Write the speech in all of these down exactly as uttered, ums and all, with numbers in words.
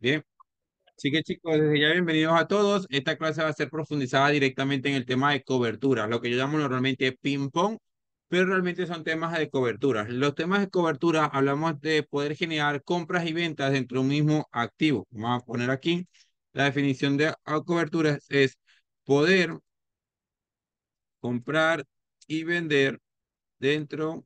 Bien, así que chicos, desde ya bienvenidos a todos. Esta clase va a ser profundizada directamente en el tema de cobertura, lo que yo llamo normalmente ping-pong, pero realmente son temas de cobertura. Los temas de cobertura hablamos de poder generar compras y ventas dentro de un mismo activo. Vamos a poner aquí la definición de a- cobertura es poder comprar y vender dentro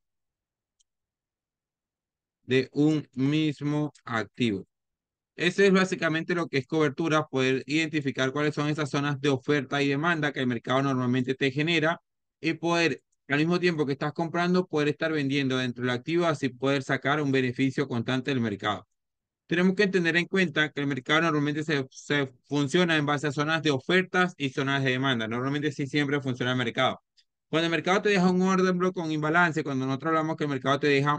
de un mismo activo. Ese es básicamente lo que es cobertura, poder identificar cuáles son esas zonas de oferta y demanda que el mercado normalmente te genera y poder, al mismo tiempo que estás comprando, poder estar vendiendo dentro del activo, así poder sacar un beneficio constante del mercado. Tenemos que tener en cuenta que el mercado normalmente se, se funciona en base a zonas de ofertas y zonas de demanda. Normalmente sí siempre funciona el mercado. Cuando el mercado te deja un orden block con imbalance, cuando nosotros hablamos que el mercado te deja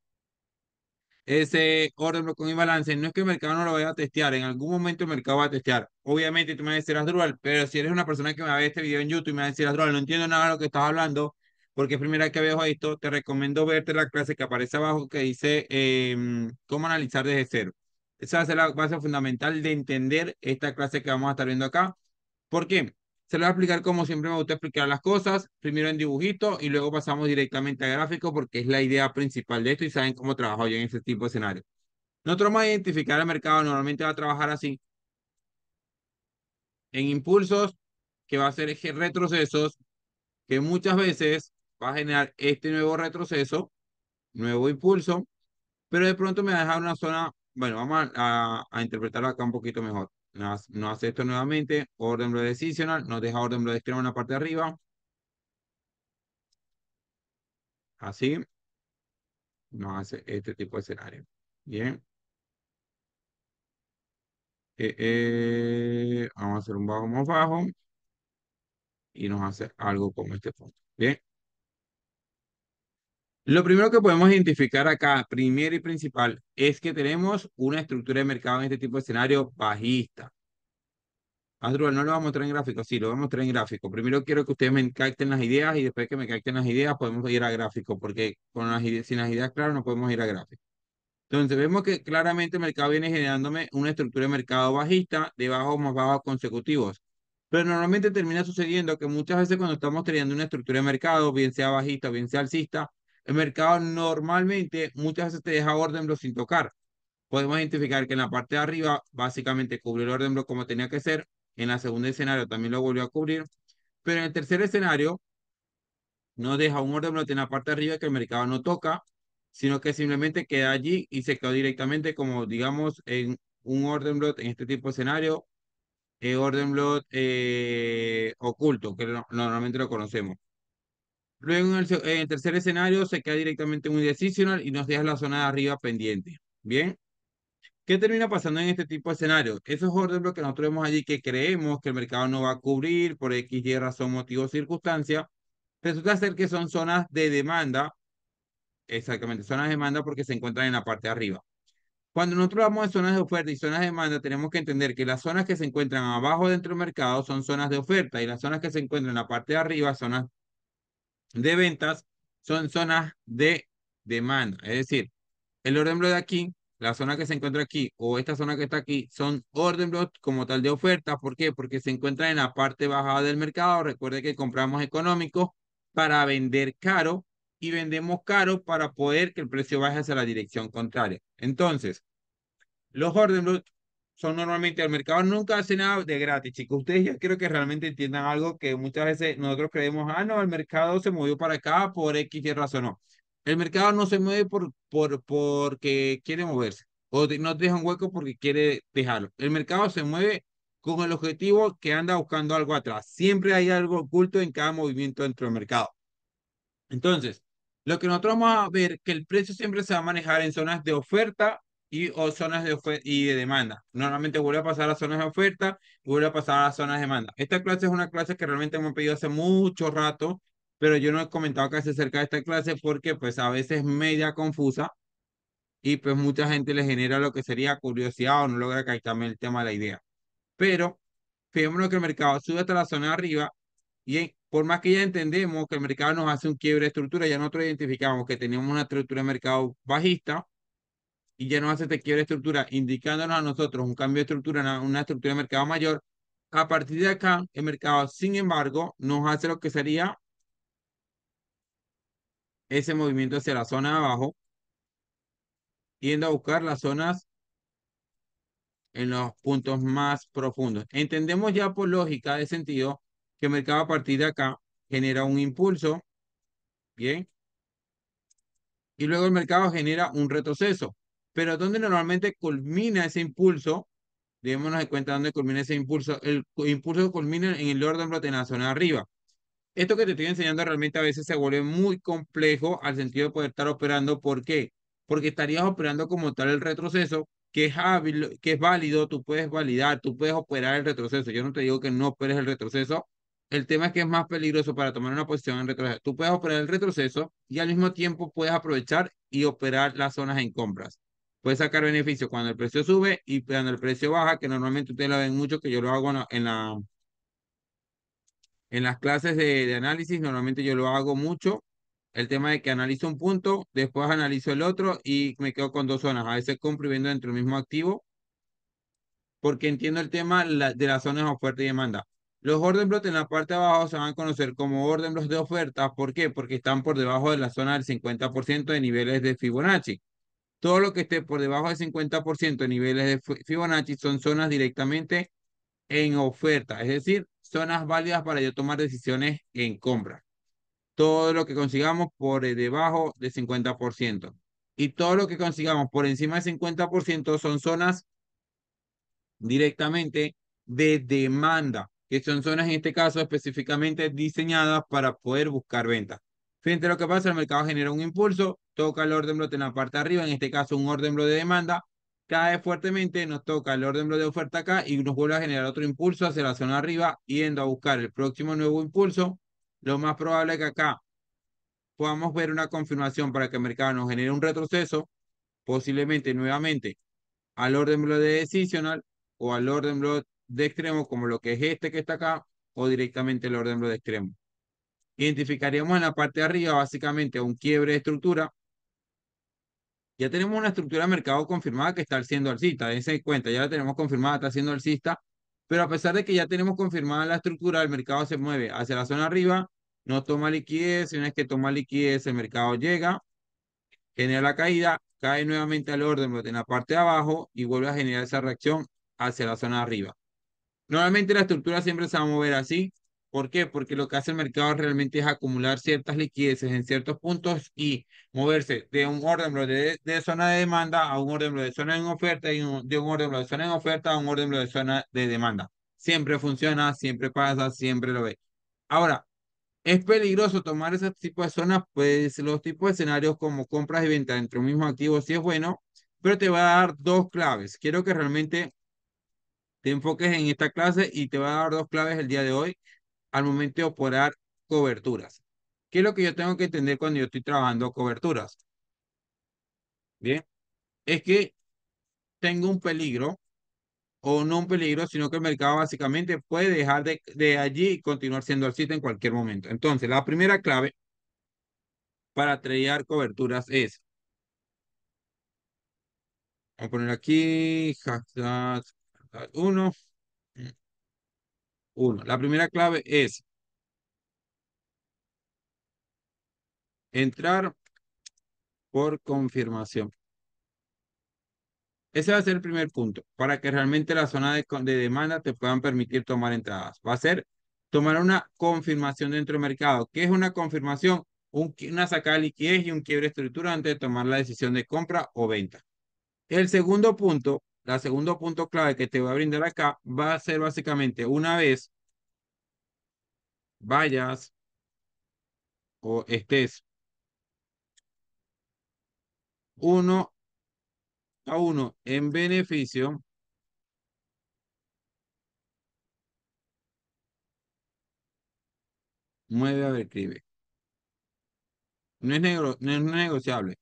ese orden con imbalance, no es que el mercado no lo vaya a testear, en algún momento el mercado va a testear. Obviamente tú me vas a decir, Asdrúbal, pero si eres una persona que me ve este video en YouTube y me va a decir, Asdrúbal, no entiendo nada de lo que estás hablando, porque es primera vez que veo esto, te recomiendo verte la clase que aparece abajo que dice em, cómo analizar desde cero. Esa va a ser la base fundamental de entender esta clase que vamos a estar viendo acá. ¿Por qué? Se lo voy a explicar como siempre me gusta explicar las cosas, primero en dibujito y luego pasamos directamente a gráfico porque es la idea principal de esto y saben cómo trabajo yo en ese tipo de escenario. Nosotros vamos a identificar el mercado, normalmente va a trabajar así, en impulsos, que va a ser eje- retrocesos, que muchas veces va a generar este nuevo retroceso, nuevo impulso, pero de pronto me va a dejar una zona, bueno, vamos a, a, a interpretarlo acá un poquito mejor. Nos, nos hace esto nuevamente, orden block decisional, nos deja orden block extremo en la parte de arriba, así, nos hace este tipo de escenario. Bien, eh, eh, vamos a hacer un bajo más bajo y nos hace algo como este punto. Bien. Lo primero que podemos identificar acá, primero y principal, es que tenemos una estructura de mercado en este tipo de escenario bajista. Asdrúbal, no lo vamos a mostrar en gráfico, sí, lo vamos a mostrar en gráfico. Primero quiero que ustedes me capten las ideas y después que me capten las ideas podemos ir a gráfico, porque con las ideas, sin las ideas claras no podemos ir a gráfico. Entonces vemos que claramente el mercado viene generándome una estructura de mercado bajista de bajos más bajos consecutivos. Pero normalmente termina sucediendo que muchas veces cuando estamos teniendo una estructura de mercado, bien sea bajista o bien sea alcista, el mercado normalmente muchas veces te deja orden block sin tocar. Podemos identificar que en la parte de arriba básicamente cubrió el orden block como tenía que ser. En la segunda escenario también lo volvió a cubrir. Pero en el tercer escenario no deja un orden block en la parte de arriba que el mercado no toca, sino que simplemente queda allí y se quedó directamente como, digamos, en un orden block en este tipo de escenario, eh, orden block eh, oculto, que no- normalmente lo conocemos. Luego en el, se- en el tercer escenario se queda directamente en un decisional y nos deja la zona de arriba pendiente. Bien, ¿qué termina pasando en este tipo de escenarios? Esos orden blocks que nosotros vemos allí que creemos que el mercado no va a cubrir por X, Y razón, motivo o circunstancia, resulta ser que son zonas de demanda. Exactamente, zonas de demanda porque se encuentran en la parte de arriba. Cuando nosotros hablamos de zonas de oferta y zonas de demanda, tenemos que entender que las zonas que se encuentran abajo dentro del mercado son zonas de oferta y las zonas que se encuentran en la parte de arriba, zonas de ventas, son zonas de demanda. Es decir, el orden block de aquí, la zona que se encuentra aquí o esta zona que está aquí, son orden block como tal de oferta. ¿Por qué? Porque se encuentran en la parte baja del mercado. Recuerde que compramos económico para vender caro y vendemos caro para poder que el precio baje hacia la dirección contraria. Entonces, los orden block son normalmente, el mercado nunca hace nada de gratis, chicos. Ustedes ya creo que realmente entiendan algo que muchas veces nosotros creemos, ah, no, el mercado se movió para acá por X y razón. No. El mercado no se mueve por, por, porque quiere moverse o de- no deja un hueco porque quiere dejarlo. El mercado se mueve con el objetivo que anda buscando algo atrás. Siempre hay algo oculto en cada movimiento dentro del mercado. Entonces, lo que nosotros vamos a ver que el precio siempre se va a manejar en zonas de oferta y o zonas de ofe- y de demanda. Normalmente vuelve a pasar a zonas de oferta y vuelve a pasar a zonas de demanda. Esta clase es una clase que realmente me han pedido hace mucho rato, pero yo no he comentado casi acerca de esta clase porque pues a veces es media confusa y pues mucha gente le genera lo que sería curiosidad o no logra captarme el tema de la idea. Pero fijémonos que el mercado sube hasta la zona de arriba y en- por más que ya entendemos que el mercado nos hace un quiebre de estructura, ya nosotros identificamos que tenemos una estructura de mercado bajista, y ya no hace este quiebre de estructura, indicándonos a nosotros un cambio de estructura, una, una estructura de mercado mayor. A partir de acá, el mercado, sin embargo, nos hace lo que sería ese movimiento hacia la zona de abajo, yendo a buscar las zonas en los puntos más profundos. Entendemos ya por lógica de sentido que el mercado a partir de acá genera un impulso, ¿bien? Y luego el mercado genera un retroceso. Pero ¿dónde normalmente culmina ese impulso? Démonos en cuenta dónde culmina ese impulso. El impulso culmina en el orden bloque en la zona de arriba. Esto que te estoy enseñando realmente a veces se vuelve muy complejo al sentido de poder estar operando. ¿Por qué? Porque estarías operando como tal el retroceso, que es hábil, que es válido, tú puedes validar, tú puedes operar el retroceso. Yo no te digo que no operes el retroceso. El tema es que es más peligroso para tomar una posición en retroceso. Tú puedes operar el retroceso y al mismo tiempo puedes aprovechar y operar las zonas en compras. Puedes sacar beneficio cuando el precio sube y cuando el precio baja, que normalmente ustedes lo ven mucho, que yo lo hago en la, en la en las clases de, de análisis, normalmente yo lo hago mucho. El tema de que analizo un punto, después analizo el otro y me quedo con dos zonas. A veces compro y vendo dentro del mismo activo porque entiendo el tema la- de las zonas de oferta y demanda. Los orden blocks en la parte de abajo se van a conocer como orden blocks de oferta. ¿Por qué? Porque están por debajo de la zona del cincuenta por ciento de niveles de Fibonacci. Todo lo que esté por debajo del cincuenta por ciento de niveles de Fi- Fibonacci son zonas directamente en oferta, es decir, zonas válidas para yo tomar decisiones en compra. Todo lo que consigamos por eh, debajo de cincuenta por ciento. Y todo lo que consigamos por encima de cincuenta por ciento son zonas directamente de demanda, que son zonas en este caso específicamente diseñadas para poder buscar ventas. Frente a lo que pasa, el mercado genera un impulso, toca el orden bloque en la parte de arriba, en este caso un orden bloque de demanda, cae fuertemente, nos toca el orden bloque de oferta acá y nos vuelve a generar otro impulso hacia la zona de arriba, yendo a buscar el próximo nuevo impulso. Lo más probable es que acá podamos ver una confirmación para que el mercado nos genere un retroceso, posiblemente nuevamente al orden bloque de decisional o al orden bloque de extremo, como lo que es este que está acá, o directamente el orden bloque de extremo. Identificaríamos en la parte de arriba básicamente un quiebre de estructura. Ya tenemos una estructura de mercado confirmada que está siendo alcista, dense cuenta, ya la tenemos confirmada, está siendo alcista, pero a pesar de que ya tenemos confirmada la estructura, el mercado se mueve hacia la zona arriba, no toma liquidez, y una vez que toma liquidez, el mercado llega, genera la caída, cae nuevamente al orden en la parte de abajo y vuelve a generar esa reacción hacia la zona de arriba. Normalmente la estructura siempre se va a mover así. ¿Por qué? Porque lo que hace el mercado realmente es acumular ciertas liquideces en ciertos puntos y moverse de un orden de, de zona de demanda a un orden de zona en oferta y un- de un orden de zona en oferta a un orden de zona de demanda. Siempre funciona, siempre pasa, siempre lo ve. Ahora, es peligroso tomar ese tipo de zonas, pues los tipos de escenarios como compras y ventas dentro del mismo activo sí es bueno, pero te va a dar dos claves. Quiero que realmente te enfoques en esta clase y te va a dar dos claves el día de hoy al momento de operar coberturas. ¿Qué es lo que yo tengo que entender cuando yo estoy trabajando coberturas? Bien, es que tengo un peligro o no un peligro, sino que el mercado básicamente puede dejar de, de allí y continuar siendo alcista en cualquier momento. Entonces, la primera clave para tradear coberturas es, vamos a poner aquí, hashtag uno, uno. La primera clave es entrar por confirmación. Ese va a ser el primer punto, para que realmente la zona de, con- de demanda te puedan permitir tomar entradas. Va a ser tomar una confirmación dentro del mercado. ¿Qué es una confirmación? Un qui- una sacada de liquidez y un quiebre de estructura antes de tomar la decisión de compra o venta. El segundo punto, la segundo punto clave que te voy a brindar acá, va a ser básicamente una vez vayas o estés uno a uno en beneficio, mueve a ver, escribe. No es, negro, no es negociable.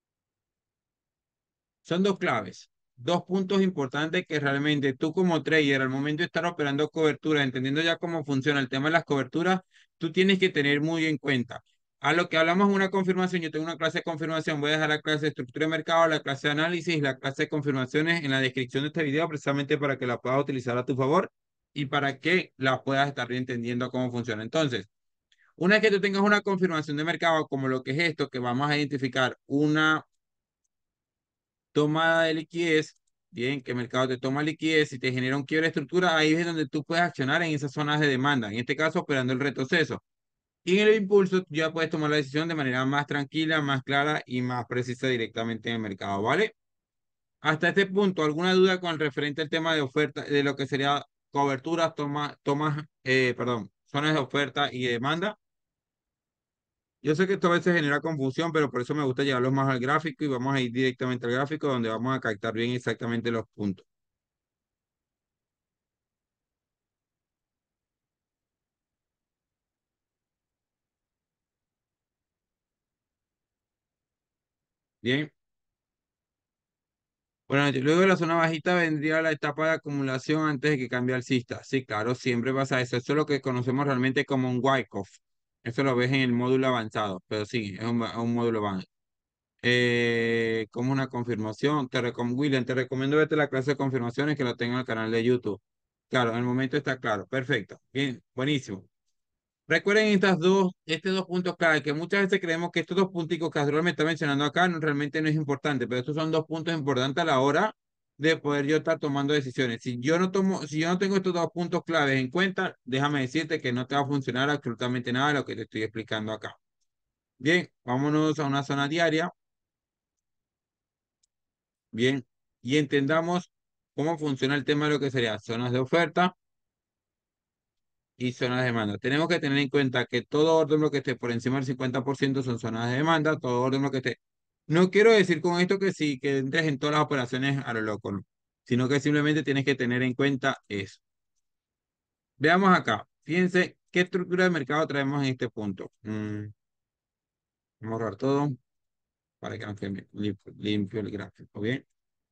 Son dos claves, dos puntos importantes que realmente tú como trader al momento de estar operando cobertura, entendiendo ya cómo funciona el tema de las coberturas, tú tienes que tener muy en cuenta. A lo que hablamos en una confirmación, yo tengo una clase de confirmación, voy a dejar la clase de estructura de mercado, la clase de análisis, la clase de confirmaciones en la descripción de este video, precisamente para que la puedas utilizar a tu favor y para que la puedas estar entendiendo cómo funciona. Entonces, una vez que tú tengas una confirmación de mercado, como lo que es esto, que vamos a identificar una tomada de liquidez, bien, que el mercado te toma liquidez y te genera un quiebre de estructura, ahí es donde tú puedes accionar en esas zonas de demanda, en este caso operando el retroceso. Y en el impulso ya puedes tomar la decisión de manera más tranquila, más clara y más precisa directamente en el mercado, ¿vale? Hasta este punto, ¿alguna duda con el referente al tema de oferta, de lo que sería coberturas, toma, tomas, eh, perdón, zonas de oferta y demanda? Yo sé que esto a veces genera confusión, pero por eso me gusta llevarlos más al gráfico y vamos a ir directamente al gráfico donde vamos a captar bien exactamente los puntos. Bien. Bueno, luego de la zona bajita vendría la etapa de acumulación antes de que cambie alcista. Sí, claro, siempre pasa eso. Eso es lo que conocemos realmente como un Wyckoff. Eso lo ves en el módulo avanzado, pero sí, es un, un módulo avanzado. Eh, como una confirmación, te recom William, te recomiendo verte la clase de confirmaciones que lo tengo en el canal de YouTube. Claro, en el momento está claro. Perfecto. Bien, buenísimo. Recuerden estas dos, estos dos puntos clave, que muchas veces creemos que estos dos punticos que Adrián me está mencionando acá no, realmente no es importante, pero estos son dos puntos importantes a la hora de poder yo estar tomando decisiones. Si yo no tomo, si yo no tengo estos dos puntos claves en cuenta, déjame decirte que no te va a funcionar absolutamente nada de lo que te estoy explicando acá. Bien, vámonos a una zona diaria. Bien, y entendamos cómo funciona el tema de lo que sería zonas de oferta y zonas de demanda. Tenemos que tener en cuenta que todo orden lo que esté por encima del cincuenta por ciento son zonas de demanda, todo orden lo que esté. No quiero decir con esto que sí, que entres en todas las operaciones a lo loco, ¿no? Sino que simplemente tienes que tener en cuenta eso. Veamos acá. Fíjense qué estructura de mercado traemos en este punto. Mm, vamos a borrar todo para que nos quede limpio, limpio el gráfico. Bien.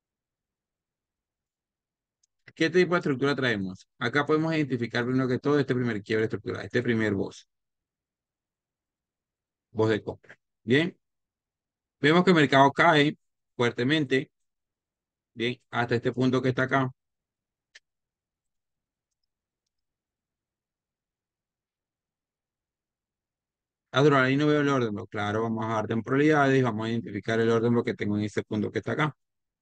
¿Qué tipo de estructura traemos? Acá podemos identificar primero que todo este primer quiebre estructural, este primer voz, voz de compra. Bien. Vemos que el mercado cae fuertemente, bien, hasta este punto que está acá. Adro, ahí no veo el orden, pero claro, vamos a dar temporalidades y vamos a identificar el orden lo que tengo en ese punto que está acá.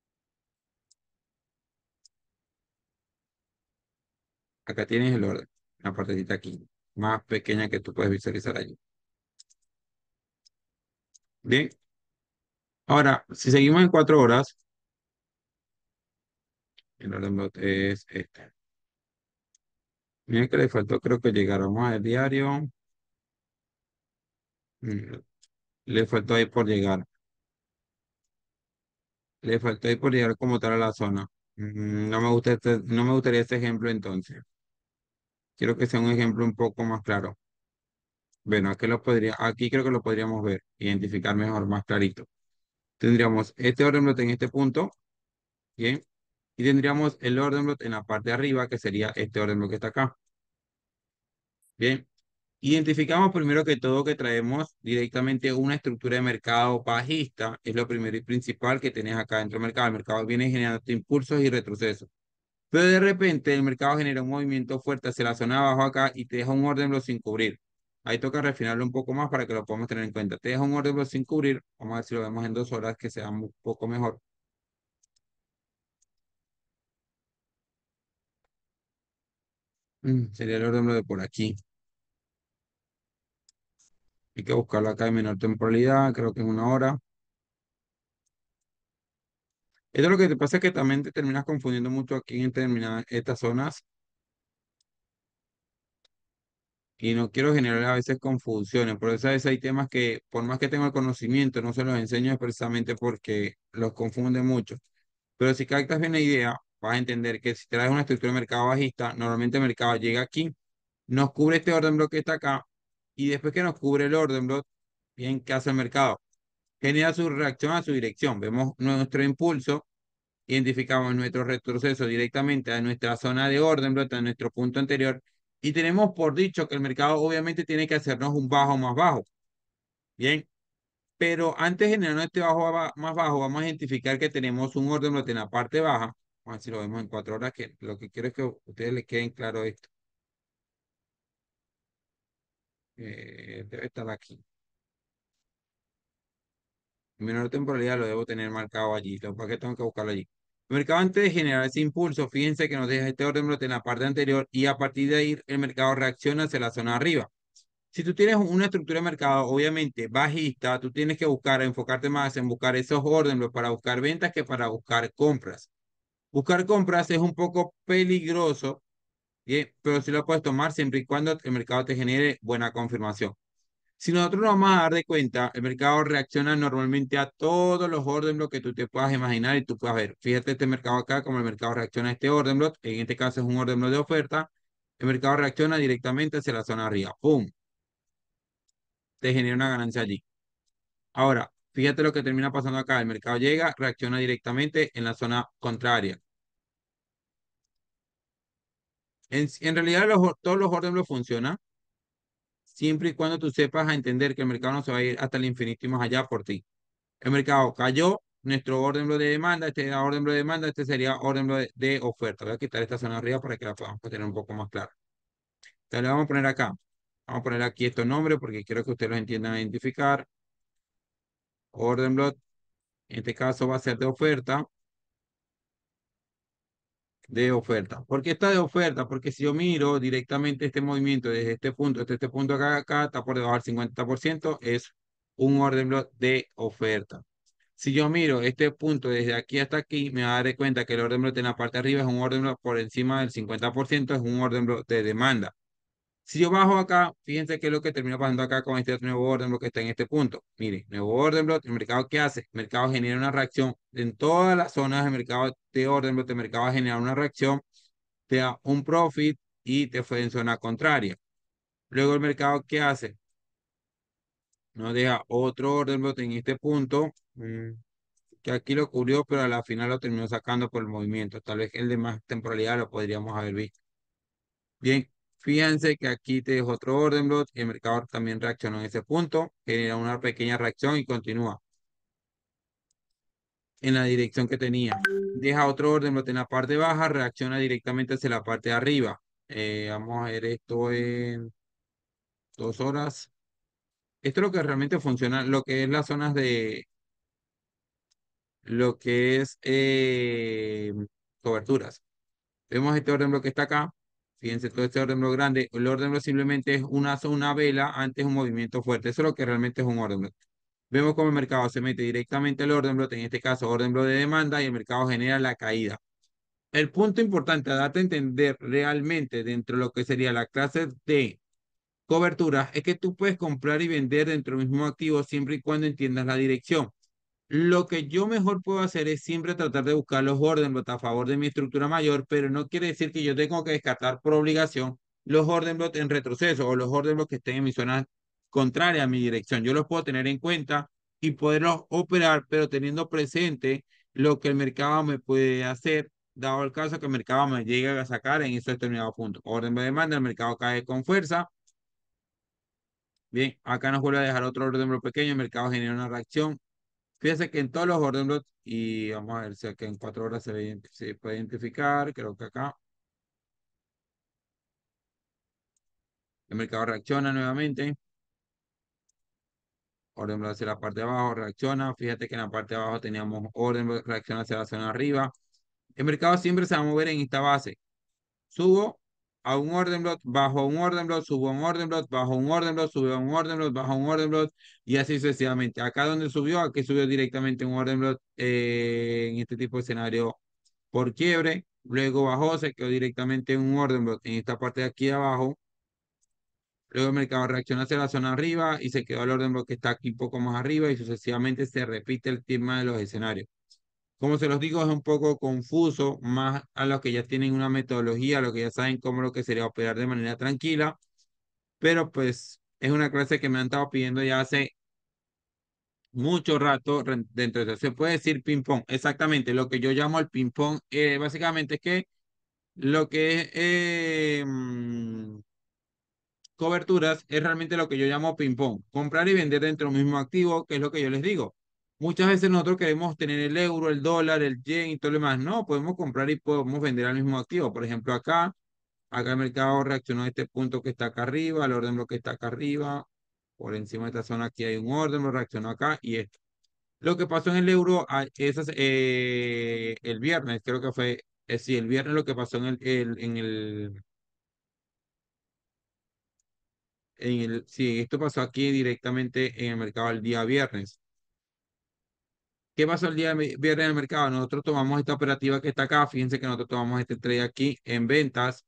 Acá tienes el orden, la partecita aquí, más pequeña que tú puedes visualizar allí. Bien, ahora, si seguimos en cuatro horas, el orden block es este. Miren que le faltó, creo que llegáramos al diario. Mm, Le faltó ahí por llegar. Le faltó ahí por llegar como tal a la zona. Mm, No me gusta este, no me gustaría este ejemplo entonces. Quiero que sea un ejemplo un poco más claro. Bueno, aquí, lo podría, aquí creo que lo podríamos ver, identificar mejor, más clarito. Tendríamos este orden block en este punto, bien, y tendríamos el orden block en la parte de arriba, que sería este orden block que está acá, bien. Identificamos primero que todo que traemos directamente una estructura de mercado bajista, es lo primero y principal que tenés acá dentro del mercado. El mercado viene generando impulsos y retrocesos. Pero de repente el mercado genera un movimiento fuerte hacia la zona de abajo acá y te deja un orden block sin cubrir. Ahí toca refinarlo un poco más para que lo podamos tener en cuenta. Te deja un orden block sin cubrir. Vamos a ver si lo vemos en dos horas que sea un poco mejor. Mm, sería el orden block de por aquí. Hay que buscarlo acá en menor temporalidad, creo que en una hora. Esto lo que te pasa es que también te terminas confundiendo mucho aquí en determinadas estas zonas y no quiero generar a veces confusiones. Por eso a veces hay temas que, por más que tengo el conocimiento, no se los enseño es precisamente porque los confunde mucho. Pero si captas bien la idea, vas a entender que si traes una estructura de mercado bajista, normalmente el mercado llega aquí, nos cubre este orden block que está acá, y después que nos cubre el orden block, bien, ¿qué hace el mercado? Genera su reacción a su dirección. Vemos nuestro impulso, identificamos nuestro retroceso directamente a nuestra zona de orden block, a nuestro punto anterior, y tenemos por dicho que el mercado obviamente tiene que hacernos un bajo más bajo. Bien, pero antes de generar este bajo aba- más bajo, vamos a identificar que tenemos un orden bloque en la parte baja. Vamos a ver si lo vemos en cuatro horas, que lo que quiero es que a ustedes les queden claro esto. Eh, debe estar aquí. Menor temporalidad lo debo tener marcado allí. ¿Para qué tengo que buscarlo allí? El mercado antes de generar ese impulso, fíjense que nos deja este orden bloque en la parte anterior y a partir de ahí el mercado reacciona hacia la zona de arriba. Si tú tienes una estructura de mercado, obviamente bajista, tú tienes que buscar, enfocarte más en buscar esos órdenes para buscar ventas que para buscar compras. Buscar compras es un poco peligroso, bien, pero sí lo puedes tomar siempre y cuando el mercado te genere buena confirmación. Si nosotros nos vamos a dar de cuenta, el mercado reacciona normalmente a todos los orden block que tú te puedas imaginar y tú puedas ver. Fíjate este mercado acá, como el mercado reacciona a este orden block, en este caso es un orden block de oferta, el mercado reacciona directamente hacia la zona arriba. ¡Pum! Te genera una ganancia allí. Ahora, fíjate lo que termina pasando acá. El mercado llega, reacciona directamente en la zona contraria. En, en realidad, los, todos los orden blocks funcionan siempre y cuando tú sepas a entender que el mercado no se va a ir hasta el infinito y más allá por ti. El mercado cayó, nuestro orden bloque de demanda, este era orden bloque de demanda, este sería orden bloque de, de oferta. Voy a quitar esta zona arriba para que la podamos tener un poco más clara. Entonces le vamos a poner acá. Vamos a poner aquí estos nombres porque quiero que ustedes los entiendan a identificar. Orden bloque, en este caso va a ser de oferta. De oferta. ¿Por qué está de oferta? Porque si yo miro directamente este movimiento desde este punto hasta este punto acá, acá está por debajo del cincuenta por ciento, es un orden block de oferta. Si yo miro este punto desde aquí hasta aquí, me daré cuenta que el orden block en la parte de arriba es un orden block por encima del cincuenta por ciento, es un orden block de demanda. Si yo bajo acá, fíjense qué es lo que termina pasando acá con este nuevo orden block que está en este punto. Mire, nuevo orden block, ¿el mercado qué hace? El mercado genera una reacción en todas las zonas del mercado de orden block, el mercado va a generar una reacción, te da un profit y te fue en zona contraria. Luego el mercado qué hace? Nos deja otro orden block en este punto, mm, que aquí lo cubrió, pero a la final lo terminó sacando por el movimiento. Tal vez el de más temporalidad lo podríamos haber visto. Bien, fíjense que aquí te dejo otro orden block y el mercado también reaccionó en ese punto, genera una pequeña reacción y continúa en la dirección que tenía. Deja otro orden block en la parte baja, reacciona directamente hacia la parte de arriba. Eh, vamos a ver esto en dos horas. Esto es lo que realmente funciona, lo que es las zonas de, lo que es eh, coberturas. Vemos este orden bloque que está acá. Fíjense, todo este orden bloque grande. El orden bloque simplemente es una, una vela antes un movimiento fuerte. Eso es lo que realmente es un orden bloque. Vemos cómo el mercado se mete directamente al orden bloque, en este caso orden bloque de demanda, y el mercado genera la caída. El punto importante a darte a entender realmente dentro de lo que sería la clase de cobertura es que tú puedes comprar y vender dentro del mismo activo siempre y cuando entiendas la dirección. Lo que yo mejor puedo hacer es siempre tratar de buscar los orden block a favor de mi estructura mayor, pero no quiere decir que yo tengo que descartar por obligación los orden block en retroceso o los orden block que estén en mi zona contraria a mi dirección. Yo los puedo tener en cuenta y poderlos operar, pero teniendo presente lo que el mercado me puede hacer, dado el caso que el mercado me llegue a sacar en esos determinados puntos. Orden de demanda, el mercado cae con fuerza. Bien, acá nos vuelve a dejar otro orden block pequeño, el mercado genera una reacción. Fíjense que en todos los orden y vamos a ver si acá en cuatro horas se, ve- se puede identificar, creo que acá el mercado reacciona nuevamente, orden hacia la parte de abajo, reacciona, fíjate que en la parte de abajo teníamos orden reacciona hacia la zona de arriba, el mercado siempre se va a mover en esta base, subo a un orden block, bajo un orden block, subo a un orden block, bajo un orden block, subo a un orden block, bajo un orden block y así sucesivamente. Acá donde subió, aquí subió directamente un orden block eh, en este tipo de escenario por quiebre, luego bajó, se quedó directamente en un orden block en esta parte de aquí abajo, luego el mercado reacciona hacia la zona arriba y se quedó el orden block que está aquí un poco más arriba y sucesivamente se repite el tema de los escenarios. Como se los digo, es un poco confuso, más a los que ya tienen una metodología, a los que ya saben cómo lo que sería operar de manera tranquila, pero pues es una clase que me han estado pidiendo ya hace mucho rato re- dentro de eso. Se puede decir ping-pong, exactamente, lo que yo llamo el ping-pong, eh, básicamente es que lo que es eh, mm, coberturas es realmente lo que yo llamo ping-pong, comprar y vender dentro del mismo activo, que es lo que yo les digo. Muchas veces nosotros queremos tener el euro, el dólar, el yen y todo lo demás. No, podemos comprar y podemos vender al mismo activo. Por ejemplo, acá, acá el mercado reaccionó a este punto que está acá arriba, el orden bloque está acá arriba, por encima de esta zona aquí hay un orden, lo reaccionó acá y esto. Lo que pasó en el euro ah, esas, eh, el viernes, creo que fue, eh, sí, el viernes lo que pasó en el, el- en el, en el, sí, esto pasó aquí directamente en el mercado el día viernes. ¿Qué pasó el día mi- viernes en el mercado? Nosotros tomamos esta operativa que está acá, fíjense que nosotros tomamos este trade aquí en ventas.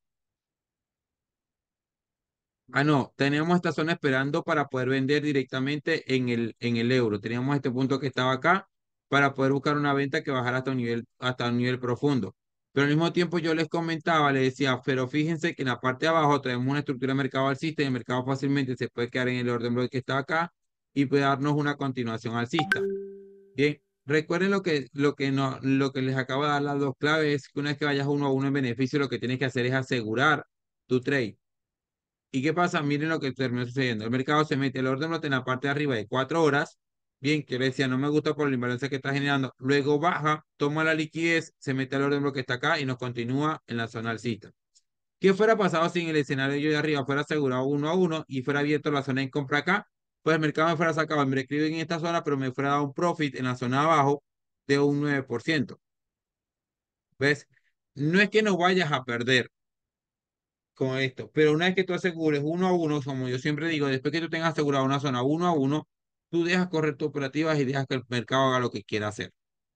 Ah, no, teníamos esta zona esperando para poder vender directamente en el, en el euro. Teníamos este punto que estaba acá para poder buscar una venta que bajara hasta un nivel, hasta un nivel profundo. Pero al mismo tiempo yo les comentaba, les decía, pero fíjense que en la parte de abajo tenemos una estructura de mercado alcista y el mercado fácilmente se puede quedar en el orden bloque que está acá y puede darnos una continuación alcista. Bien, recuerden lo que, lo que, no, lo que les acabo de dar las dos claves, que una vez que vayas uno a uno en beneficio, lo que tienes que hacer es asegurar tu trade. ¿Y qué pasa? Miren lo que terminó sucediendo. El mercado se mete el orden lote en la parte de arriba de cuatro horas. Bien, que le decía, no me gusta por la imbalance que está generando. Luego baja, toma la liquidez, se mete al orden bloque que está acá y nos continúa en la zona alcista. ¿Qué fuera pasado si en el escenario yo de arriba fuera asegurado uno a uno y fuera abierto la zona en compra acá? Pues el mercado me fuera sacado el break en esta zona, pero me fuera dado un profit en la zona de abajo de un nueve por ciento. ¿Ves? No es que no vayas a perder con esto. Pero una vez que tú asegures uno a uno, como yo siempre digo, después que tú tengas asegurado una zona uno a uno, tú dejas correr tus operativas y dejas que el mercado haga lo que quiera hacer.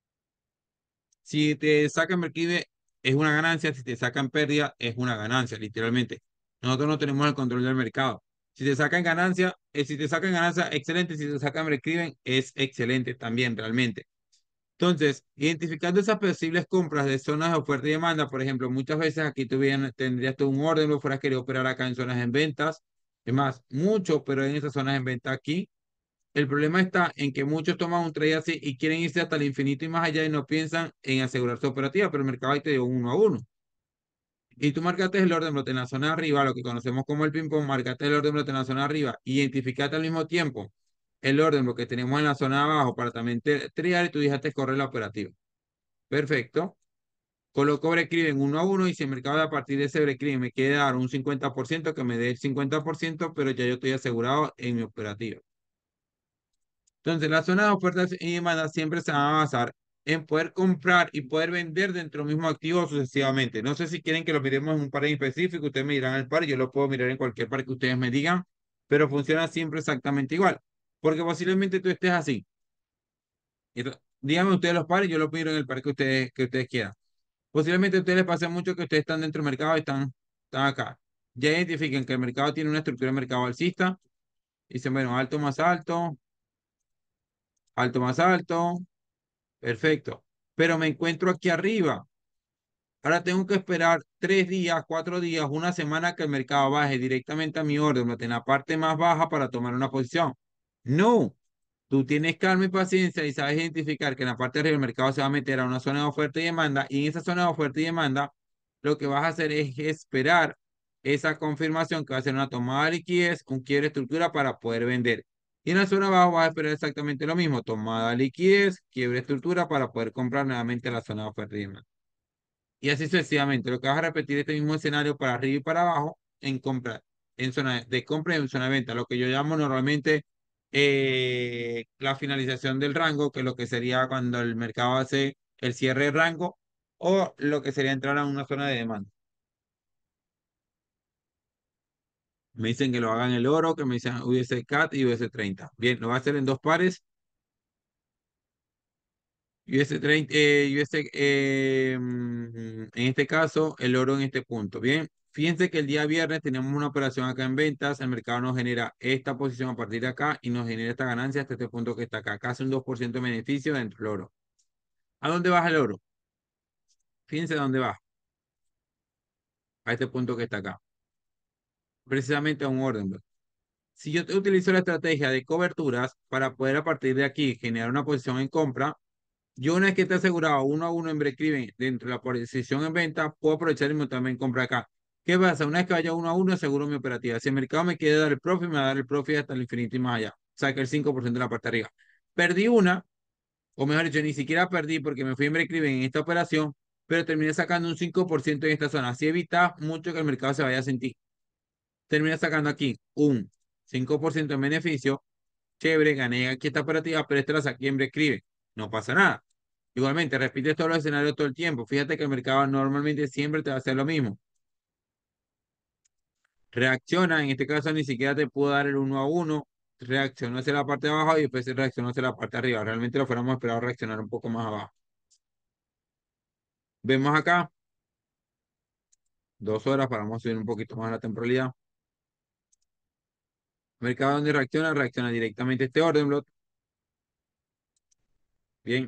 Si te sacan break es una ganancia, si te sacan pérdida, es una ganancia, literalmente. Nosotros no tenemos el control del mercado. Si te sacan ganancia, eh, si te sacan ganancia, excelente. Si te sacan break es excelente también, realmente. Entonces, identificando esas posibles compras de zonas de oferta y demanda, por ejemplo, muchas veces aquí tuvieran, tendrías tú un orden, lo fueras querido operar acá en zonas en ventas, es más, mucho, pero en esas zonas en venta aquí. El problema está en que muchos toman un trade así y quieren irse hasta el infinito y más allá y no piensan en asegurar su operativa, pero el mercado ahí te dio uno a uno. Y tú marcaste el orden bloque en la zona de arriba, lo que conocemos como el ping-pong, marcaste el orden bloque en la zona de arriba, identificaste al mismo tiempo el orden bloque que tenemos en la zona de abajo para también te- triar y tú dejaste correr la operativa. Perfecto. Coloco break-even uno a uno y si el mercado a partir de ese break-even me quiere dar un cincuenta por ciento, que me dé el cincuenta por ciento, pero ya yo estoy asegurado en mi operativa. Entonces, las zonas de ofertas y demanda siempre se van a basar en poder comprar y poder vender dentro del mismo activo sucesivamente. No sé si quieren que lo miremos en un par en específico, ustedes me dirán el par, yo lo puedo mirar en cualquier par que ustedes me digan, pero funciona siempre exactamente igual. Porque posiblemente tú estés así. Entonces, díganme ustedes los pares, yo lo miro en el par que ustedes, que ustedes quieran. Posiblemente a ustedes les pase mucho que ustedes están dentro del mercado y están, están acá. Ya identifiquen que el mercado tiene una estructura de mercado alcista. Dicen, bueno, alto más alto, alto más alto, perfecto. Pero me encuentro aquí arriba. Ahora tengo que esperar tres días, cuatro días, una semana que el mercado baje directamente a mi orden, en la parte más baja para tomar una posición. No, tú tienes calma y paciencia y sabes identificar que en la parte de arriba el mercado se va a meter a una zona de oferta y demanda y en esa zona de oferta y demanda lo que vas a hacer es esperar esa confirmación que va a ser una tomada de liquidez, un quiebre de estructura para poder vender. Y en la zona abajo vas a esperar exactamente lo mismo, tomada de liquidez, quiebre de estructura para poder comprar nuevamente la zona de oferta y demanda. Y así sucesivamente. Lo que vas a repetir este mismo escenario para arriba y para abajo en compra, en zona de compra y en zona de venta. Lo que yo llamo normalmente eh, la finalización del rango, que es lo que sería cuando el mercado hace el cierre de rango, o lo que sería entrar a una zona de demanda. Me dicen que lo hagan el oro, que me dicen U S C A T y U S treinta. Bien, lo va a hacer en dos pares. U S treinta, eh, U S, eh, mm, en este caso, el oro en este punto. Bien, fíjense que el día viernes tenemos una operación acá en ventas, el mercado nos genera esta posición a partir de acá y nos genera esta ganancia hasta este punto que está acá, casi un dos por ciento de beneficio dentro del oro. ¿A dónde baja el oro? Fíjense dónde va, a este punto que está acá, precisamente a un orden, ¿no? Si yo utilizo la estrategia de coberturas para poder a partir de aquí generar una posición en compra, yo una vez que esté asegurado uno a uno en break-even dentro de la posición en venta, puedo aprovechar y montarme en compra acá. ¿Qué pasa? Una vez que vaya uno a uno, aseguro mi operativa. Si el mercado me quiere dar el profit, me va a dar el profit hasta el infinito y más allá. Saca el cinco por ciento de la parte de arriba. Perdí una, o mejor dicho, ni siquiera perdí porque me fui en break-even en esta operación, pero terminé sacando un cinco por ciento en esta zona. Así evita mucho que el mercado se vaya a sentir. Terminé sacando aquí un cinco por ciento en beneficio. Chévere, gané aquí esta operativa, pero esta la saqué en break-even. No pasa nada. Igualmente, repites todos los escenarios todo el tiempo. Fíjate que el mercado normalmente siempre te va a hacer lo mismo. Reacciona, en este caso ni siquiera te puedo dar el uno a uno, reaccionó hacia la parte de abajo y después se reaccionó hacia la parte de arriba. Realmente lo fuéramos esperado reaccionar un poco más abajo. Vemos acá, dos horas, para vamos a subir un poquito más la temporalidad. Mercado donde reacciona, reacciona directamente este orden block. Bien,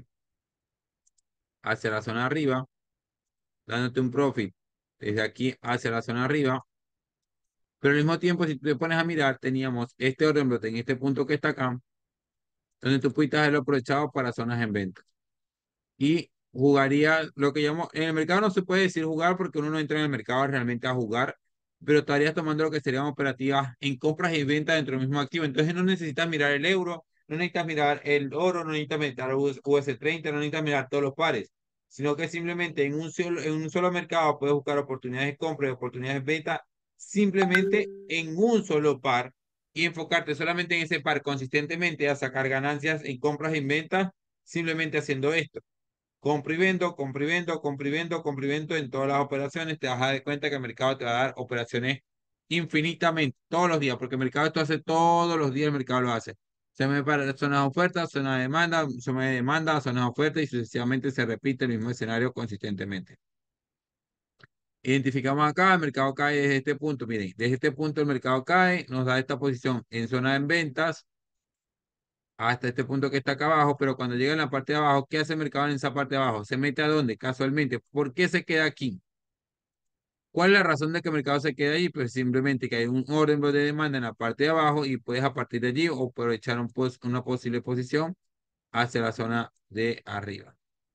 hacia la zona de arriba, dándote un profit desde aquí hacia la zona de arriba. Pero al mismo tiempo, si tú te pones a mirar, teníamos este orden block en este punto que está acá, donde tú pudiste haberlo aprovechado para zonas en venta. Y jugaría lo que llamo, en el mercado no se puede decir jugar porque uno no entra en el mercado realmente a jugar, pero estarías tomando lo que serían operativas en compras y ventas dentro del mismo activo. Entonces no necesitas mirar el euro, no necesitas mirar el oro, no necesitas mirar U S treinta, no necesitas mirar todos los pares, sino que simplemente en un solo, en un solo mercado puedes buscar oportunidades de compra y oportunidades de venta simplemente en un solo par y enfocarte solamente en ese par consistentemente a sacar ganancias en compras y en ventas simplemente haciendo esto. Compro y vendo, compro y vendo, compro y vendo, compro y vendo en todas las operaciones. Te vas a dar cuenta que el mercado te va a dar operaciones infinitamente, todos los días, porque el mercado esto hace todos los días, el mercado lo hace. Se me para zonas de oferta, zona de demanda, zona de demanda, zonas de oferta y sucesivamente se repite el mismo escenario consistentemente. Identificamos acá, el mercado cae desde este punto. Miren, desde este punto el mercado cae, nos da esta posición en zona de ventas hasta este punto que está acá abajo, pero cuando llega en la parte de abajo, ¿qué hace el mercado en esa parte de abajo? ¿Se mete a dónde? Casualmente. ¿Por qué se queda aquí? ¿Cuál es la razón de que el mercado se quede ahí? Pues simplemente que hay un orden de demanda en la parte de abajo y puedes a partir de allí o aprovechar un pos- una posible posición hacia la zona de arriba.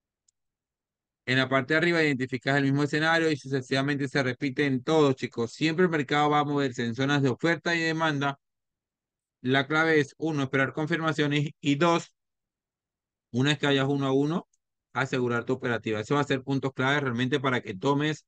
En la parte de arriba identificas el mismo escenario y sucesivamente se repite en todo, chicos. Siempre el mercado va a moverse en zonas de oferta y demanda. La clave es, uno, esperar confirmaciones y dos, una vez que vayas uno a uno, asegurar tu operativa. Eso va a ser puntos clave realmente para que tomes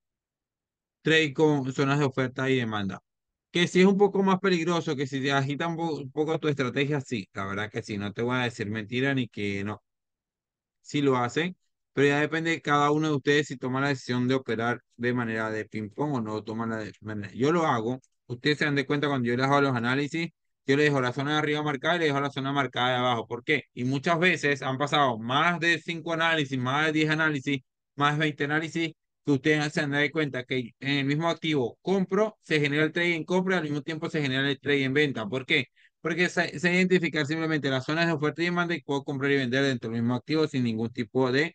trade con zonas de oferta y demanda. Que si es un poco más peligroso, que si te agita un, po- un poco tu estrategia, sí, la verdad que sí, no te voy a decir mentira ni que no, sí lo hacen, pero ya depende de cada uno de ustedes si toma la decisión de operar de manera de ping-pong o no toma la de manera. Yo lo hago, ustedes se dan de cuenta cuando yo les hago los análisis, yo les dejo la zona de arriba marcada y les dejo la zona marcada de abajo. ¿Por qué? Y muchas veces han pasado más de cinco análisis, más de diez análisis, más de veinte análisis, que ustedes se dan de cuenta que en el mismo activo compro, se genera el trade en compra y al mismo tiempo se genera el trade en venta. ¿Por qué? Porque sé, sé identificar simplemente las zonas de oferta y demanda y puedo comprar y vender dentro del mismo activo sin ningún tipo de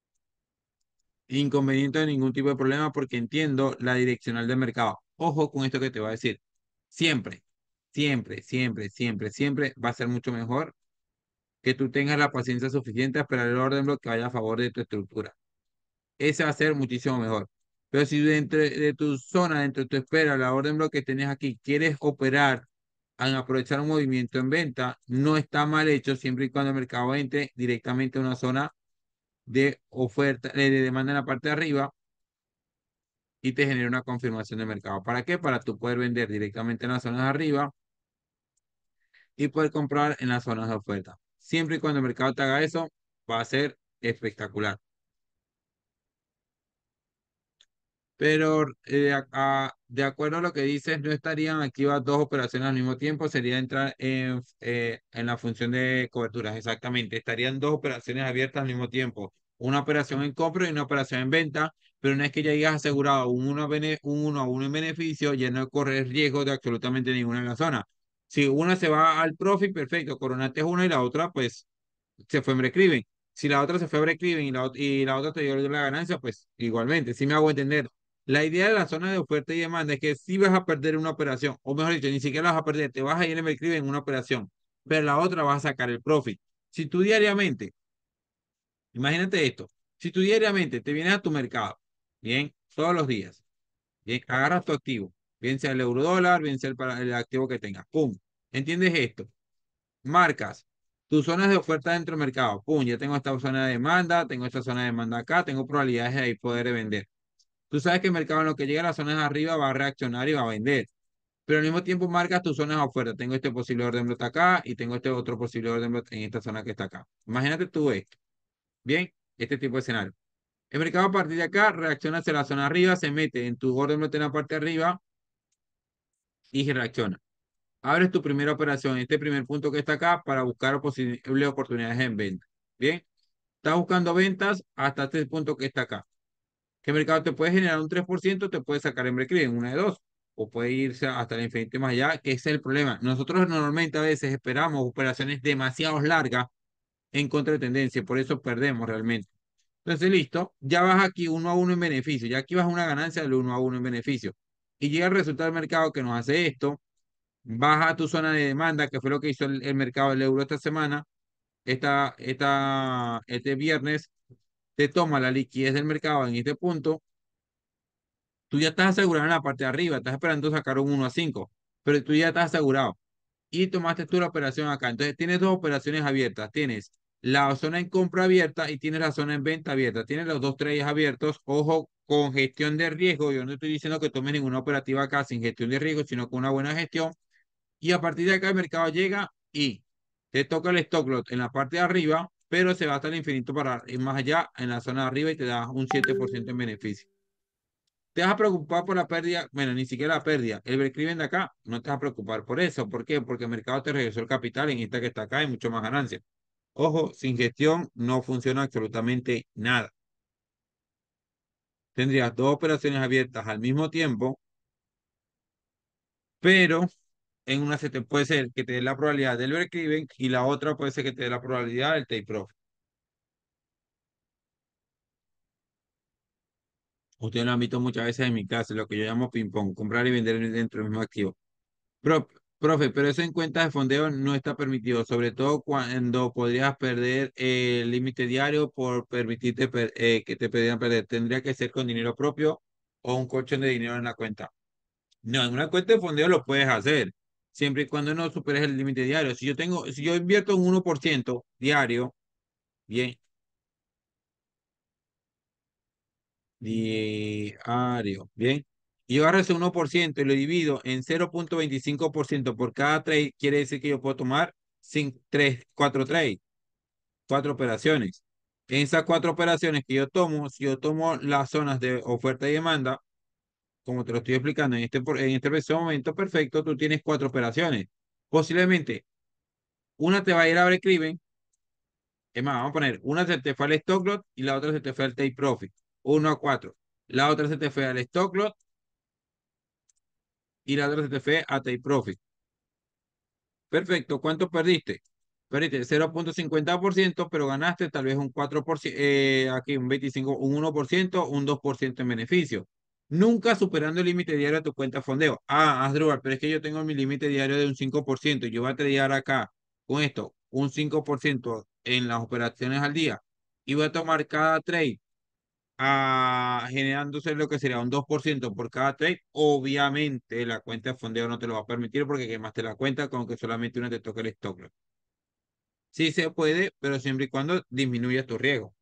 inconveniente o ningún tipo de problema porque entiendo la direccional del mercado. Ojo con esto que te voy a decir. Siempre, siempre, siempre, siempre, siempre va a ser mucho mejor que tú tengas la paciencia suficiente a esperar el orden bloque que vaya a favor de tu estructura. Ese va a ser muchísimo mejor. Pero si dentro de tu zona, dentro de tu espera, la orden bloque que tienes aquí, quieres operar al aprovechar un movimiento en venta, no está mal hecho siempre y cuando el mercado entre directamente a una zona de oferta, de de demanda en la parte de arriba y te genere una confirmación de mercado. ¿Para qué? Para tú poder vender directamente en las zonas de arriba y poder comprar en las zonas de oferta. Siempre y cuando el mercado te haga eso, va a ser espectacular. Pero eh, a- a- de acuerdo a lo que dices, no estarían activas dos operaciones al mismo tiempo, sería entrar en, eh, en la función de coberturas, exactamente. Estarían dos operaciones abiertas al mismo tiempo, una operación en compra y una operación en venta, pero una vez que ya hayas asegurado un uno, bene- un uno a uno en beneficio, ya no corres riesgo de absolutamente ninguna en la zona. Si una se va al profit, perfecto, coronaste una y la otra, pues se fue en break-even. Si la otra se fue a break-even y la, ot- y la otra te dio la ganancia, pues igualmente, si me hago entender. La idea de la zona de oferta y demanda es que si vas a perder una operación, o mejor dicho, ni siquiera la vas a perder, te vas a ir en break-even en una operación, pero la otra vas a sacar el profit. Si tú diariamente, imagínate esto, si tú diariamente te vienes a tu mercado, bien, todos los días, Bien, agarras tu activo, bien sea el euro dólar, bien sea el, para- el activo que tengas. Pum. ¿Entiendes esto? Marcas tus zonas de oferta dentro del mercado. Pum, ya tengo esta zona de demanda, tengo esta zona de demanda acá, tengo probabilidades de ahí poder vender. Tú sabes que el mercado en lo que llega a las zonas de arriba va a reaccionar y va a vender. Pero al mismo tiempo marcas tus zonas de oferta. Tengo este posible orden bloque acá y tengo este otro posible orden bloque en esta zona que está acá. Imagínate tú esto. Bien, este tipo de escenario. El mercado a partir de acá reacciona hacia la zona arriba, se mete en tu orden bloque en la parte de arriba y reacciona. Abres tu primera operación en este primer punto que está acá para buscar posibles oportunidades en venta. Bien, estás buscando ventas hasta este punto que está acá. Que el mercado te puede generar un tres por ciento, te puede sacar en break even, una de dos, o puede irse hasta el infinito y más allá, que ese es el problema. Nosotros normalmente a veces esperamos operaciones demasiado largas en contra de tendencia, por eso perdemos realmente. Entonces, listo, ya vas aquí uno a uno en beneficio, ya aquí vas a una ganancia del uno a uno en beneficio. Y llega el resultado del mercado que nos hace esto, baja a tu zona de demanda, que fue lo que hizo el, el mercado del euro esta semana, esta, esta, este viernes, te toma la liquidez del mercado en este punto. Tú ya estás asegurado en la parte de arriba, estás esperando sacar un uno a cinco, pero tú ya estás asegurado y tomaste tú la operación acá. Entonces tienes dos operaciones abiertas. Tienes la zona en compra abierta y tienes la zona en venta abierta. Tienes los dos trades abiertos. Ojo, con gestión de riesgo. Yo no estoy diciendo que tomes ninguna operativa acá sin gestión de riesgo, sino con una buena gestión. Y a partir de acá el mercado llega y te toca el stock lot en la parte de arriba, pero se va hasta el infinito para ir más allá en la zona de arriba y te da un siete por ciento en beneficio. Te vas a preocupar por la pérdida, bueno, ni siquiera la pérdida. El break-even de acá, no te vas a preocupar por eso. ¿Por qué? Porque el mercado te regresó el capital en esta que está acá y mucho más ganancia. Ojo, sin gestión no funciona absolutamente nada. Tendrías dos operaciones abiertas al mismo tiempo, pero en una se te puede ser que te dé la probabilidad del break-even y la otra puede ser que te dé la probabilidad del take profit. Ustedes lo han visto muchas veces en mi clase, lo que yo llamo ping-pong, comprar y vender dentro del mismo activo. Pro- profe, pero eso en cuentas de fondeo no está permitido, sobre todo cuando podrías perder eh, el límite diario por permitirte per- eh, que te pudieran perder. Tendría que ser con dinero propio o un colchón de dinero en la cuenta. No, en una cuenta de fondeo lo puedes hacer, siempre y cuando no superes el límite diario. Si yo tengo, si yo invierto un uno por ciento diario, bien, diario, bien, y yo agarro ese uno por ciento y lo divido en cero punto veinticinco por ciento por cada trade, quiere decir que yo puedo tomar cinco, tres, cuatro trades, cuatro operaciones. En esas cuatro operaciones que yo tomo, si yo tomo las zonas de oferta y demanda, como te lo estoy explicando en este, por- en este preciso momento, perfecto, tú tienes cuatro operaciones. Posiblemente una te va a ir a break-even, es más, vamos a poner, una se te fue al stock lot y la otra se te fue al take profit, uno a cuatro. La otra se te fue al stock lot y la otra se te fue a take profit. Perfecto, ¿cuánto perdiste? Perdiste cero punto cincuenta por ciento, pero ganaste tal vez un cuatro por ciento, eh, aquí un veinticinco, un uno por ciento, un dos por ciento en beneficio. Nunca superando el límite diario de tu cuenta fondeo. Ah, Asdrúbal, pero es que yo tengo mi límite diario de un cinco por ciento y yo voy a tradear acá con esto un cinco por ciento en las operaciones al día y voy a tomar cada trade a, generándose lo que sería un dos por ciento por cada trade. Obviamente la cuenta de fondeo no te lo va a permitir porque quemaste la cuenta con que solamente una te toque el stock loss. Sí se puede, pero siempre y cuando disminuyas tu riesgo.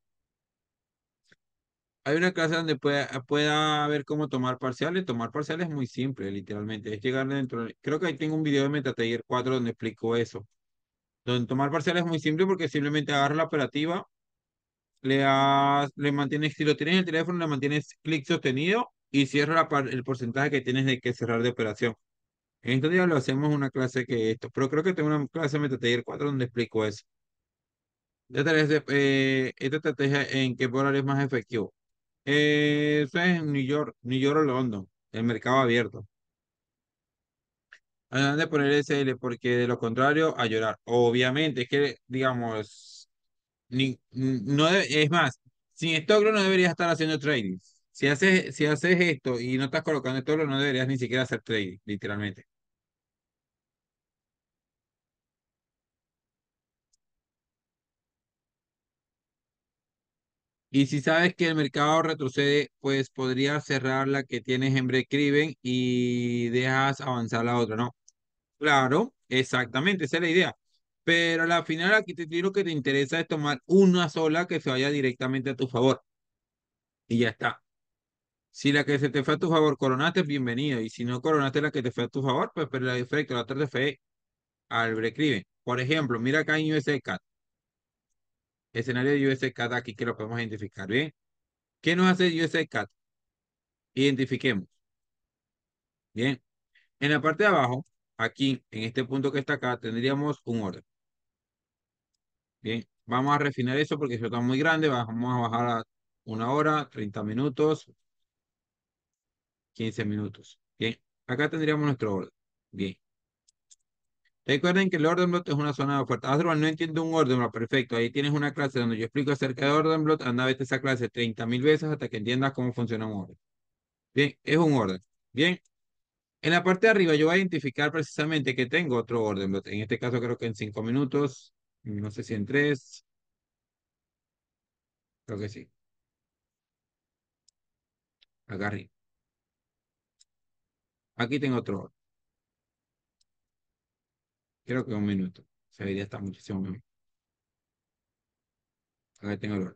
Hay una clase donde pueda, pueda ver cómo tomar parciales. Tomar parciales es muy simple, literalmente. Es llegar dentro. Creo que ahí tengo un video de MetaTrader cuatro donde explico eso. Donde tomar parciales es muy simple porque simplemente agarras la operativa, le das, le mantienes, si lo tienes en el teléfono, le mantienes clic sostenido y cierra la par- el porcentaje que tienes de que cerrar de operación. En estos días lo hacemos una clase que esto, pero creo que tengo una clase de MetaTrader cuatro donde explico eso. Ya te de, eh, esta estrategia en qué horario es más efectivo. Eh, eso es en New York, New York o London, el mercado abierto. Además de poner S L, porque de lo contrario, a llorar. Obviamente, es que, digamos, ni, no debe- es más, sin stock no deberías estar haciendo trading. Si haces, si haces esto y no estás colocando stock no deberías ni siquiera hacer trading, literalmente. Y si sabes que el mercado retrocede, pues podrías cerrar la que tienes en break-even y dejas avanzar la otra, ¿no? Claro, exactamente, esa es la idea. Pero a la final aquí te digo que te interesa es tomar una sola que se vaya directamente a tu favor. Y ya está. Si la que se te fue a tu favor coronaste, bienvenido. Y si no coronaste la que te fue a tu favor, pues pero la efecto, la otra te fue al break-even. Por ejemplo, mira acá en U S D C A T, escenario de U S D C A T aquí que lo podemos identificar, ¿bien? ¿Qué nos hace U S D C A T? Identifiquemos, ¿bien? En la parte de abajo, aquí, en este punto que está acá, tendríamos un orden. Bien, vamos a refinar eso porque eso está muy grande. Vamos a bajar a una hora, treinta minutos, quince minutos. Bien, acá tendríamos nuestro orden. Bien. Recuerden que el orden block es una zona de oferta. Asdrúbal no entiendo un orden block. Perfecto. Ahí tienes una clase donde yo explico acerca de orden block. Anda a verte esa clase treinta mil veces hasta que entiendas cómo funciona un orden. Bien, es un orden. Bien. En la parte de arriba yo voy a identificar precisamente que tengo otro orden block. En este caso creo que en cinco minutos. No sé si en tres. Creo que sí. Acá arriba. Aquí tengo otro orden. Creo que un minuto. Se vería hasta muchísimo mejor. Acá tengo el orden.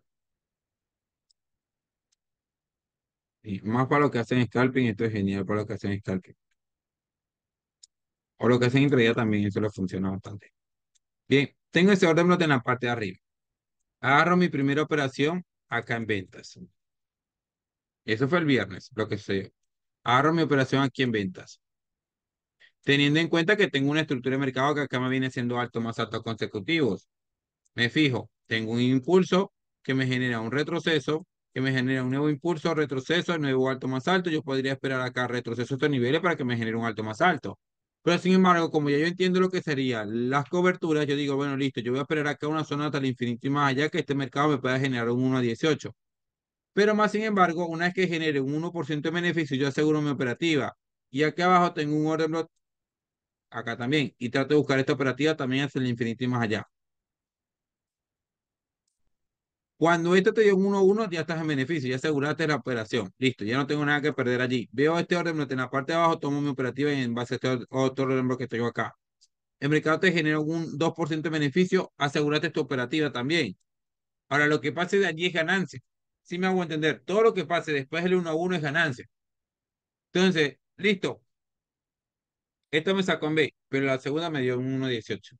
Y más para lo que hacen scalping, esto es genial para lo que hacen scalping. O lo que hacen intraday también, eso les funciona bastante. Bien, tengo ese orden block en la parte de arriba. Agarro mi primera operación acá en ventas. Eso fue el viernes, lo que sé. Agarro mi operación aquí en ventas. Teniendo en cuenta que tengo una estructura de mercado que acá me viene siendo alto más altos consecutivos. Me fijo, tengo un impulso que me genera un retroceso, que me genera un nuevo impulso, retroceso, nuevo alto más alto. Yo podría esperar acá retroceso a estos niveles para que me genere un alto más alto. Pero sin embargo, como ya yo entiendo lo que serían las coberturas, yo digo, bueno, listo, yo voy a esperar acá una zona hasta el infinito y más allá que este mercado me pueda generar un uno a dieciocho. Pero más sin embargo, una vez que genere un uno por ciento de beneficio, yo aseguro mi operativa. Y aquí abajo tengo un orden block, acá también, y trato de buscar esta operativa también hacia el infinito y más allá. Cuando esto te dio un uno a uno, ya estás en beneficio, ya aseguraste la operación. Listo, ya no tengo nada que perder allí. Veo este orden bloque en la parte de abajo, tomo mi operativa y en base a este or- otro orden bloque que tengo acá. El mercado te genera un dos por ciento de beneficio, asegúrate tu operativa también. Ahora, lo que pase de allí es ganancia. Si me hago entender, todo lo que pase después del uno a uno es ganancia. Entonces, listo, esto me sacó en B, pero la segunda me dio un uno dieciocho.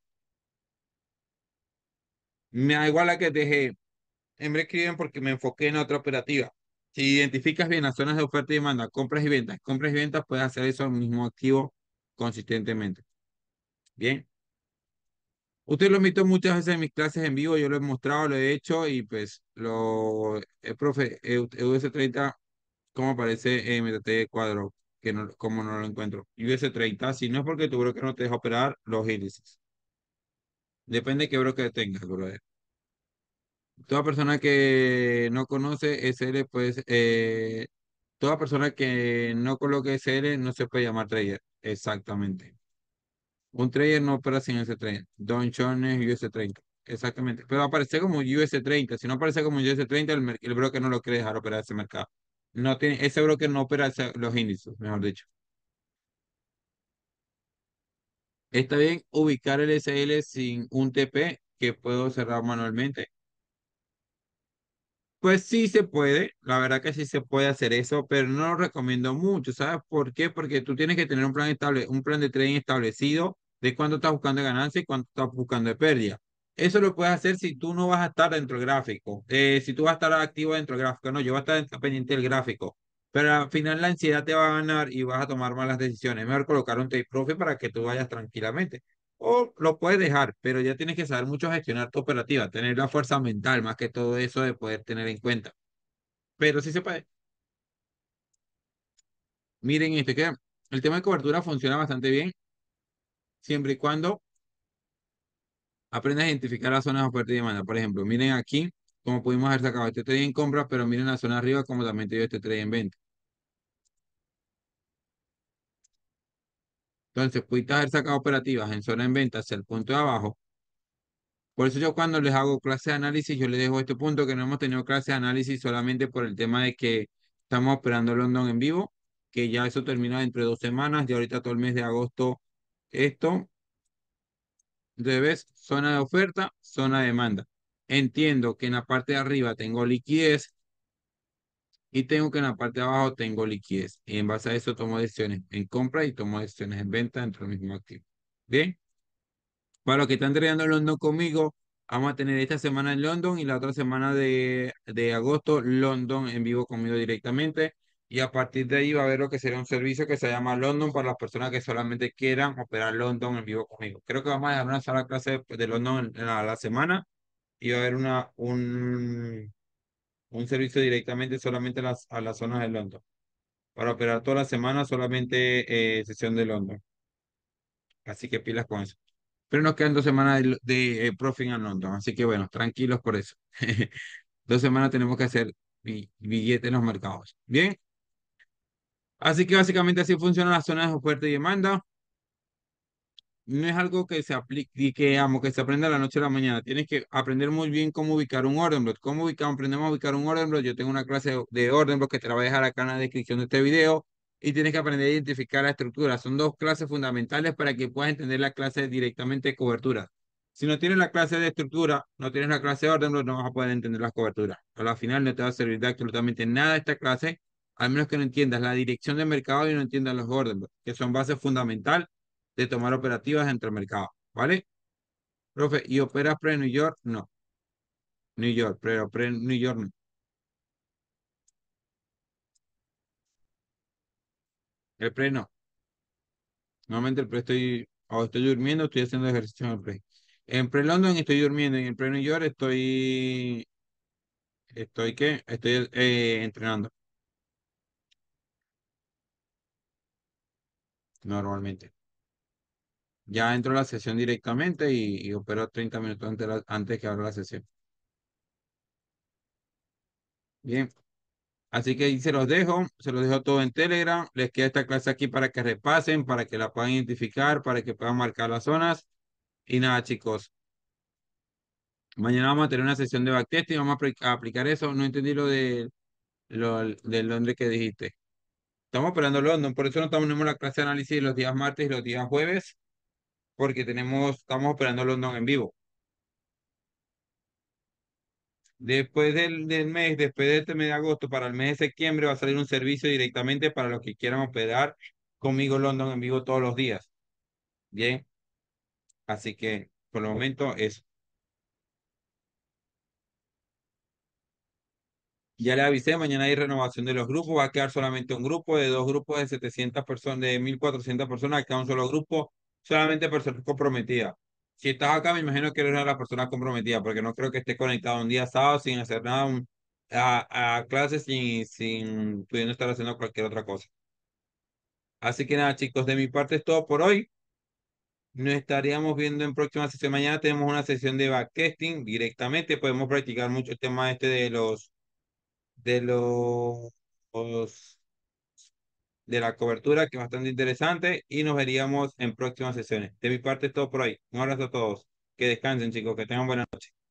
Me da igual la que dejé en break-even porque me enfoqué en otra operativa. Si identificas bien las zonas de oferta y demanda, compras y ventas, compras y ventas, puedes hacer eso al mismo activo consistentemente. Bien. Usted lo he visto muchas veces en mis clases en vivo, yo lo he mostrado, lo he hecho y pues lo, el profe, E U S treinta, ¿cómo aparece en MetaT cuadro? Que no, como no lo encuentro. U S treinta, si no es porque tu broker no te deja operar los índices. Depende de qué broker tengas, brother. Toda persona que no conoce S L, pues, eh, toda persona que no coloque S L no se puede llamar trader. Exactamente. Un trader no opera sin ese trader. Don John es U S treinta. Exactamente. Pero aparece como U S treinta. Si no aparece como U S treinta, el, mer- el broker no lo quiere dejar operar ese mercado. No tiene, ese broker no opera ese- los índices, mejor dicho. Está bien ubicar el S L sin un T P que puedo cerrar manualmente. Pues sí se puede, la verdad que sí se puede hacer eso, pero no lo recomiendo mucho. ¿Sabes por qué? Porque tú tienes que tener un plan estable, un plan de trading establecido de cuánto estás buscando de ganancia y cuánto estás buscando de pérdida. Eso lo puedes hacer si tú no vas a estar dentro del gráfico. Eh, si tú vas a estar activo dentro del gráfico, no, yo voy a estar pendiente del gráfico. Pero al final la ansiedad te va a ganar y vas a tomar malas decisiones. Mejor colocar un take profit para que tú vayas tranquilamente. O lo puedes dejar, pero ya tienes que saber mucho gestionar tu operativa, tener la fuerza mental más que todo eso de poder tener en cuenta. Pero sí se puede. Miren este que el tema de cobertura funciona bastante bien siempre y cuando aprendas a identificar las zonas de oferta y demanda. Por ejemplo, miren aquí como pudimos haber sacado este trade en compra, pero miren la zona arriba como también te dio este trade en venta. Entonces, pudiste haber sacado operativas en zona en venta hacia el punto de abajo Por eso yo cuando les hago clase de análisis, yo les dejo este punto que no hemos tenido clase de análisis solamente por el tema de que estamos operando London en vivo, que ya eso termina dentro de dos semanas, y ahorita todo el mes de agosto esto. Entonces, ¿ves? Zona de oferta, zona de demanda. Entiendo que en la parte de arriba tengo liquidez y tengo que en la parte de abajo tengo liquidez. Y en base a eso tomo decisiones en compra y tomo decisiones en venta dentro del mismo activo. Bien, para los que están trabajando en London conmigo, vamos a tener esta semana en London y la otra semana de, de agosto London en vivo conmigo directamente. Y a partir de ahí va a haber lo que será un servicio que se llama London para las personas que solamente quieran operar London en vivo conmigo. Creo que vamos a dejar una sola clase de, de London en, en la, la semana y va a haber una, un, un servicio directamente solamente a las, a las zonas de London. Para operar toda la semana solamente eh, sesión de London. Así que pilas con eso. Pero nos quedan dos semanas de, de eh, Profit en London. Así que bueno, tranquilos por eso. Dos semanas tenemos que hacer bi- billetes en los mercados. Bien. Así que básicamente así funcionan las zonas de oferta y demanda. No es algo que se aplique y que, amo, que se aprenda de la noche a la mañana. Tienes que aprender muy bien cómo ubicar un orden block. ¿Cómo ubicamos? Aprendemos a ubicar un orden block. Yo tengo una clase de de orden block que te la voy a dejar acá en la descripción de este video. Y tienes que aprender a identificar la estructura. Son dos clases fundamentales para que puedas entender la clase directamente de cobertura. Si no tienes la clase de estructura, no tienes la clase de orden block, no vas a poder entender las coberturas. A la final no te va a servir de absolutamente nada esta clase, al menos que no entiendas la dirección del mercado y no entiendas los orden blocks, que son bases fundamentales de tomar operativas entre el mercado, ¿vale? Profe, ¿y operas pre-New York? No. New York, pero pre-New York no. El pre no. Normalmente el pre estoy, o estoy durmiendo, estoy haciendo ejercicio en el pre. En pre-London estoy durmiendo, y en pre-New York estoy, estoy, ¿qué? Estoy eh, entrenando, normalmente. Ya entro a la sesión directamente y, y opero treinta minutos antes, la- antes que abra la sesión. Bien. Así que ahí se los dejo, se los dejo todo en Telegram. Les queda esta clase aquí para que repasen, para que la puedan identificar, para que puedan marcar las zonas. Y nada, chicos, mañana vamos a tener una sesión de backtesting, vamos a, apli- a aplicar eso. No entendí lo de lo del Londres que dijiste. Estamos operando London, por eso no tenemos la clase de análisis los días martes y los días jueves, porque tenemos, estamos operando London en vivo. Después del, del mes, después de este mes de agosto, para el mes de septiembre va a salir un servicio directamente para los que quieran operar conmigo London en vivo todos los días. Bien, así que por el momento eso. Ya le avisé, mañana hay renovación de los grupos, va a quedar solamente un grupo de dos grupos de setecientas personas, de mil cuatrocientas personas, queda un solo grupo, solamente personas comprometidas. Si estás acá, me imagino que eres una de las personas comprometidas, porque no creo que estés conectado un día sábado sin hacer nada, un- a, a clases sin, sin pudiendo estar haciendo cualquier otra cosa. Así que nada, chicos, de mi parte es todo por hoy. Nos estaríamos viendo en próxima sesión. Mañana tenemos una sesión de backtesting directamente. Podemos practicar mucho el tema este de los de los de la cobertura, que es bastante interesante, y nos veríamos en próximas sesiones. De mi parte es todo por hoy. Un abrazo a todos. Que descansen, chicos, que tengan buena noche.